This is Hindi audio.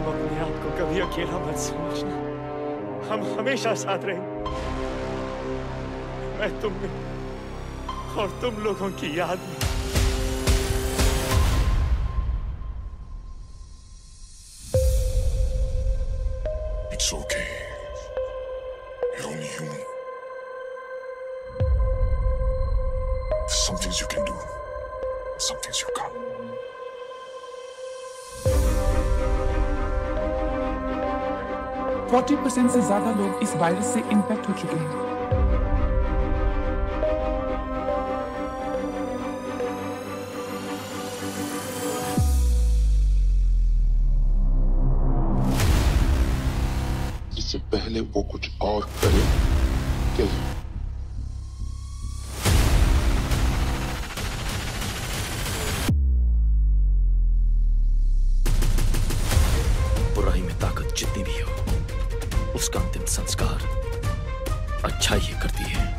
अपने आप को कभी अकेला मत समझना, हम हमेशा साथ रहेंगे। मैं तुम में और तुम लोगों की याद में। It's okay. You're only human. There's some things you can do, and some things you can't. 40% से ज्यादा लोग इस वायरस से इन्फेक्ट हो चुके हैं। इससे पहले वो कुछ और करे क्या? बुराई में ताकत जितनी भी हो, उसका अंतिम संस्कार अच्छा ही करती है।